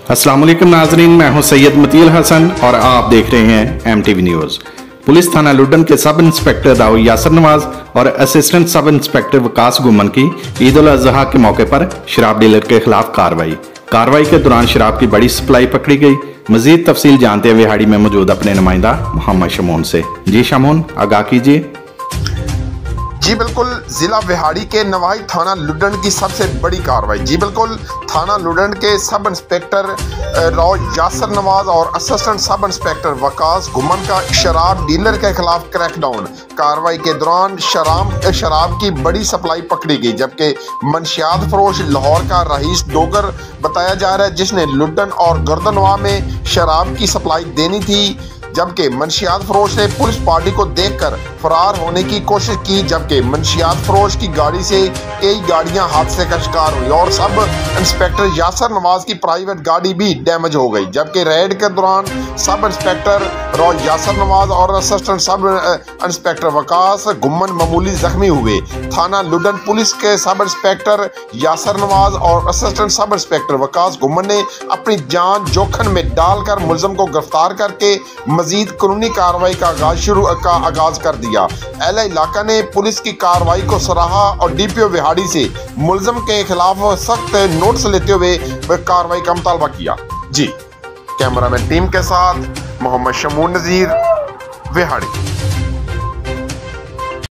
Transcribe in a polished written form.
अस्सलाम वालेकुम नाजरीन, मैं हूं सैयद मतील हसन और आप देख रहे हैं MTV न्यूज़। पुलिस थाना लुडन के सब इंस्पेक्टर दाऊ यासर नवाज और असिस्टेंट सब इंस्पेक्टर वकास गुमन की ईद उल अजहा के मौके पर शराब डीलर के खिलाफ कार्रवाई के दौरान शराब की बड़ी सप्लाई पकड़ी गई। मजीद तफसील जानते हैं विहाड़ी में मौजूद अपने नुमाइंदा मोहम्मद शमून से। जी शमून, आगाह कीजिए। जी बिल्कुल, जिला विहाड़ी के नवाही थाना लुडन की सबसे बड़ी कार्रवाई। जी बिल्कुल, थाना लुडन के सब इंस्पेक्टर राव यासर नवाज और असिस्टेंट सब इंस्पेक्टर वकास गुमन का शराब डीलर के खिलाफ क्रैकडाउन। कार्रवाई के दौरान शराब की बड़ी सप्लाई पकड़ी गई, जबकि मंशियात फरोश लाहौर का रईस डोगर बताया जा रहा है, जिसने लुडन और गर्दनवा में शराब की सप्लाई देनी थी। जबकि मंशियात फरोश ने पुलिस पार्टी को देखकर फरार होने की कोशिश की, जबकि मंशियात फरोश की गाड़ी से कई गाड़ियां हादसे का शिकार हुई और सब इंस्पेक्टर यासर नवाज की प्राइवेट गाड़ी भी डैमेज हो गई। जबकि रेड के दौरान सब इंस्पेक्टर राव यासर नवाज और असिस्टेंट सब इंस्पेक्टर वकास गुमन मामूली जख्मी हुए। थाना लुडन पुलिस के सब इंस्पेक्टर यासर नवाज और असिस्टेंट सब इंस्पेक्टर वकास गुमन ने अपनी जान जोखिम में डालकर मुलजिम को गिरफ्तार करके मजीद कानूनी कार्रवाई का आगाज कर दिया। एल इलाका ने पुलिस की कार्रवाई को सराहा और DPO विहाड़ी से मुलजिम के खिलाफ सख्त नोटिस लेते हुए कार्रवाई का मुतालबा किया। जी, कैमरामैन टीम के साथ मोहम्मद शमून नजीर, विहाड़ी।